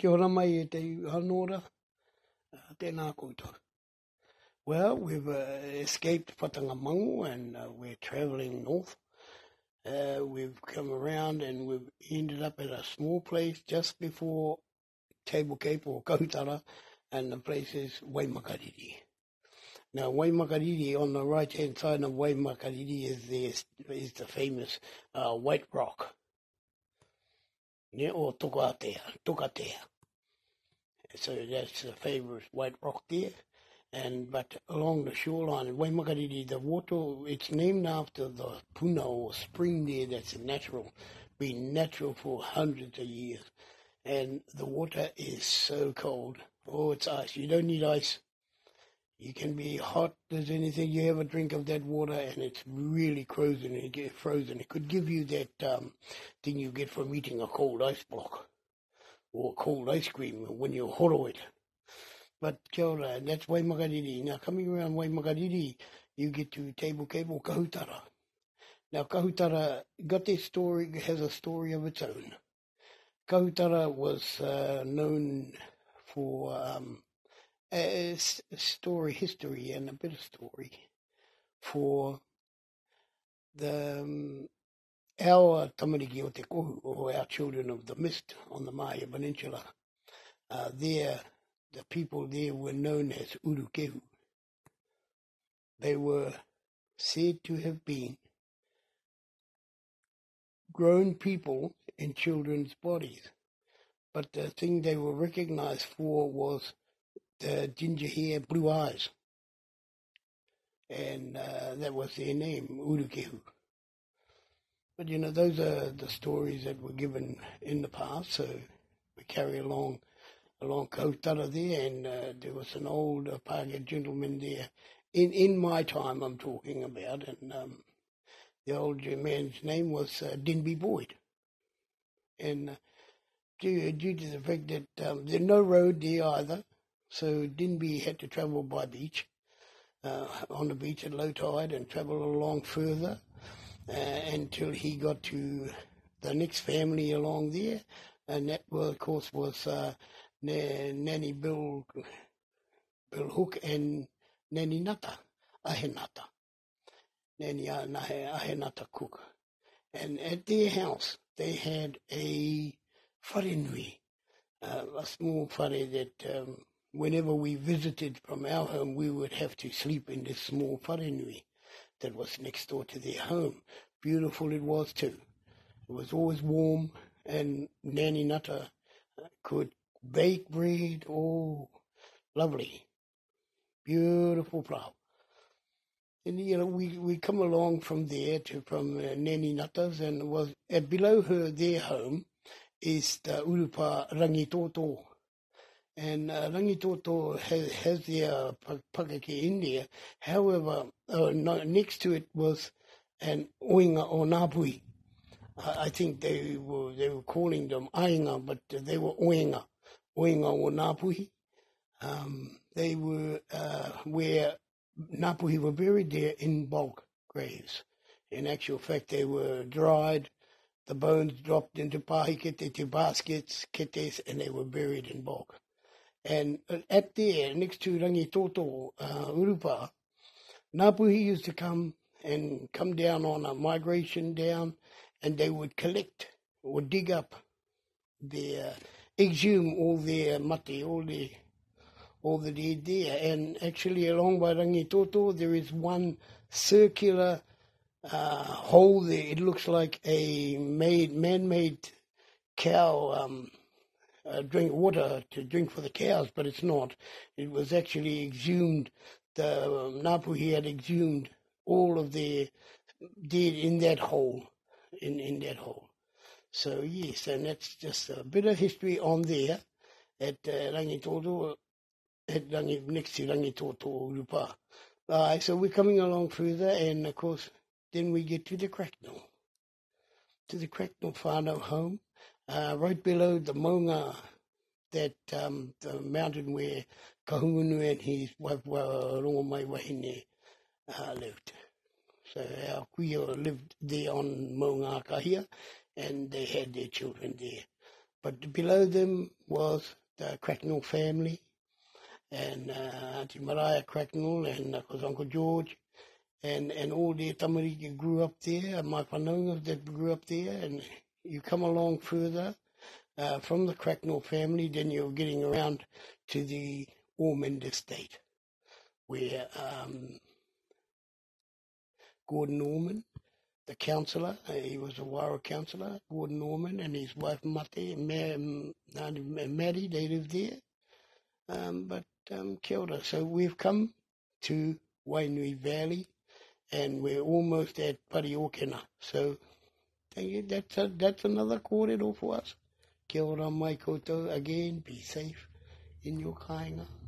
Kia ora mai e te hanora, tēnā koutou. Well, we've escaped Whatangamangu and we're travelling north. We've come around and we've ended up at a small place just before Table Cape or Kahutara, and the place is Waimakariri. Now, Waimakariri, on the right-hand side of Waimakariri is the famous White Rock. Or Tokatea. So that's the famous White Rock there. But along the shoreline, Waimakariri, the water, it's named after the puna or spring there that's natural, been natural for hundreds of years. And the water is so cold. Oh, it's ice. You don't need ice. You can be hot as anything. You have a drink of that water and it's really frozen. It could give you that thing you get from eating a cold ice block or cold ice cream when you're horo it. But kia ora, that's Waimakariri. Now, coming around Waimakariri, you get to Table Cape or Kahutara. Now, Kahutara has a story of its own. Kahutara was known for a history and a bit of story for our tamariki o te kohu, or our children of the mist on the Maya Peninsula. The people there were known as Urukehu. They were said to have been grown people in children's bodies. But the thing they were recognized for was the ginger hair, blue eyes. And that was their name, Urukehu. But, those are the stories that were given in the past, so we carry along Kahutara there, and there was an old Pākehā gentleman there, in my time I'm talking about, and the old man's name was Denby Boyd. And due to the fact that there's no road there either, so Denby had to travel by beach, on the beach at low tide, and travel along further until he got to the next family along there, and that, of course, was Nanny Bill Hook and Nanny Nata, Ahenata. Nanny Ahenata Cook. And at their house, they had a wharenui, a small whare that whenever we visited from our home, we would have to sleep in this small wharenui that was next door to their home. Beautiful it was too. It was always warm, and Nanny Nata could bake bread. Oh, lovely. Beautiful plow. And, we come along from there from Nanny Nata's, and it was below their home is the Urupa Rangitoto. And Rangitoto has their pakeke in there. However, next to it was an oinga o Ngāpuhi. I think they were calling them ainga, but they were oinga o Ngāpuhi. They were where Ngāpuhi were buried there in bulk graves. In actual fact, they were dried, the bones dropped into pahikete, to baskets, ketes, and they were buried in bulk. And at there, next to Rangitoto, Urupa, Ngāpuhi used to come down on a migration down, and they would collect or dig up exhume all their mate, all the dead there. And actually along by Rangitoto, there is one circular hole there. It looks like a man-made cow drink water to drink for the cows, but it's not. It was actually exhumed. The Ngāpuhi had exhumed all of their dead in that hole, in that hole. So yes, and that's just a bit of history on there at Rangitoto, next to Rangitoto Urupa. So we're coming along further, and of course, then we get to the Cracknell whānau home, right below the maunga, that the mountain where Kahungunu and his wife Rongo Wahine lived. So our kuia lived there on Maunga Kahia, and they had their children there. But below them was the Cracknell family, and Auntie Mariah Cracknell, and of course Uncle George, and all their tamariki grew up there, my whanaunga that grew up there, and you come along further from the Cracknell family, then you're getting around to the Ormond estate, where Gordon Ormond, the councillor, he was a Wara councillor, Gordon Ormond, and his wife Mate and Maddie, they lived there. Kia ora. So we've come to Wainui Valley, and we're almost at Pariokena. So thank you. That's another kōrero for us. Kia ora mai koutou. Again, be safe in your kāinga.